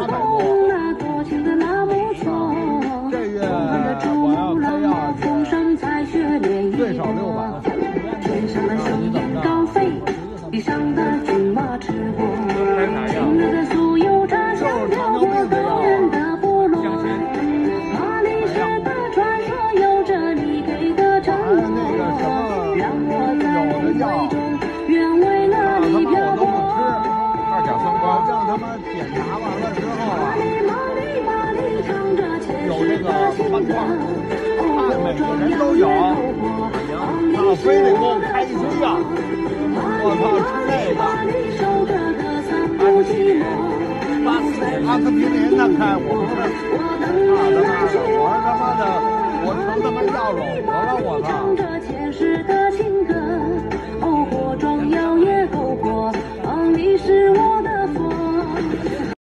800多。这月我要开药去，最少600。 天上的星高飞，地上的骏马驰过，今日的酥油茶香飘过高原的部落。马里士的传说有着你给的承诺，让我在梦回中愿为了你漂泊。 让他们检查完了之后啊，有这个漫画，看每个人都有。他非得给我开一堆呀！我操，吃这个。阿司匹林他开，我不是。他妈的，我成他妈药篓子了，我操！